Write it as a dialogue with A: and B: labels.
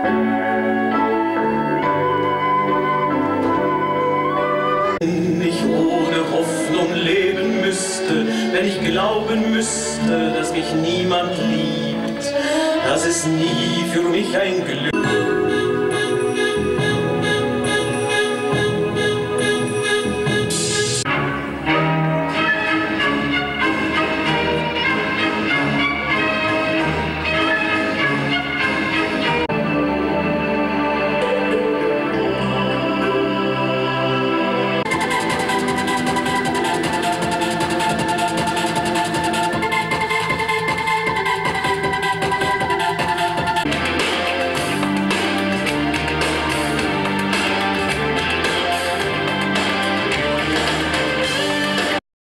A: Ich ohne Hoffnung leben müsste, wenn ich glauben müsste, dass mich niemand liebt, dass es nie für mich ein Glück